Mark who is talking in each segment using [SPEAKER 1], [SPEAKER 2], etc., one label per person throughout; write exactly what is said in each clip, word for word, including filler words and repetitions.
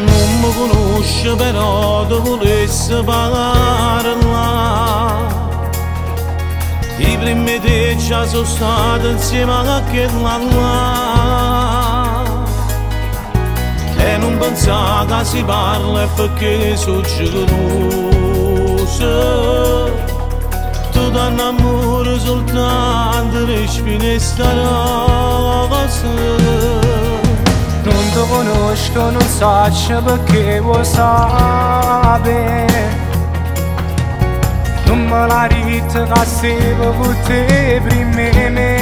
[SPEAKER 1] Non mi conosce però ti volesse parlare. I primi te già sono stati insieme a quella là. E non pensare che si parla perché sono geloso. Tu danno amore soltanto per spinesta rosa.
[SPEAKER 2] Non ti conosco, non so perché vuoi sapere. Non me la rita che sei con te prima di me.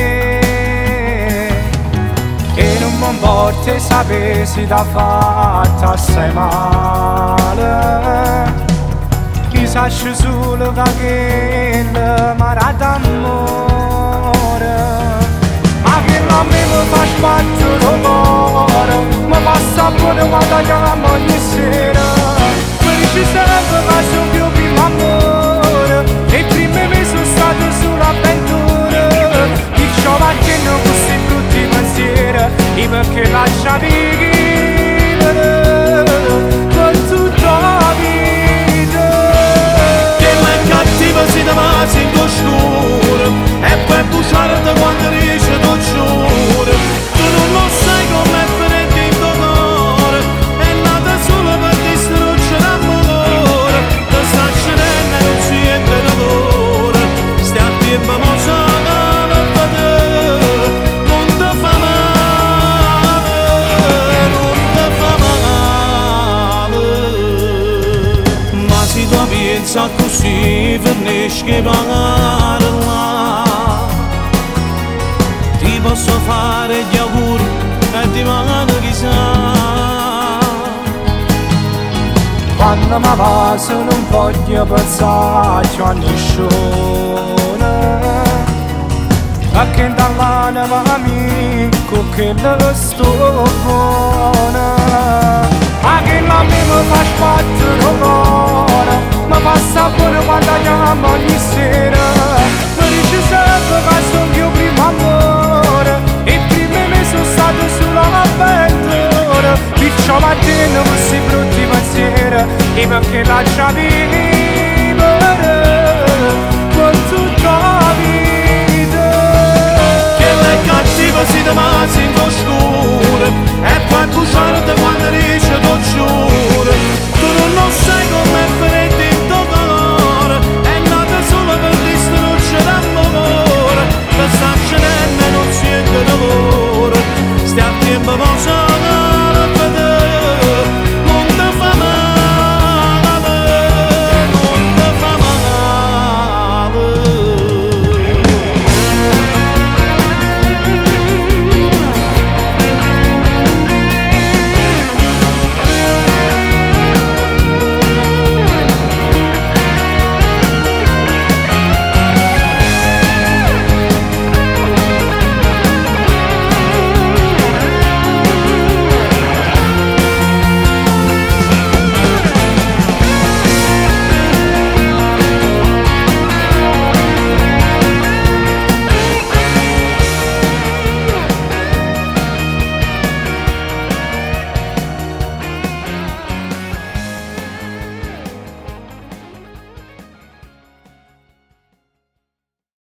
[SPEAKER 2] E non mi importa sapere se ti ha fatta assai male. Chi sa solo che quella mi ha dato amore. Ma che a me mi fa sbattere il cuore. Mi passa pure quando chiamo ogni sera. Mi dice sempre che sono più primo amore. E prima mi sono stato sull'avventura. Perciò facendo questi brutti pensieri. E perché lasciami vivere per tutta la vita.
[SPEAKER 1] Che la cattiva si da masi in scuro. E poi bruciarti quando riesci tu giuro. Tu non sai com'è finito in tuo cuore. È nata solo per distruggere l'amore. Ti sta scenendo e non si entra in lavoro. Stai a tempo ma sono per te. Non ti fa male, non ti fa male. Ma se tu pensi così finisci che parla. Ti posso fare gli auguri e ti mando chissà.
[SPEAKER 2] Quando mi passo non voglio pensare a nessuno. Perché dall'anima amico che lo sto buono. Ma che la me mi fa sbattere il cuore. Mi passa pure quando chiamo ogni sera. Mi dice sempre che sono più primo amore. E prima mi sono stato sull'avventura. Perciò mattina questi brutti pensieri. E perché lascia vivere per tutta la vita.
[SPEAKER 1] Che lei cattiva si da masi in scuro. E poi tu sai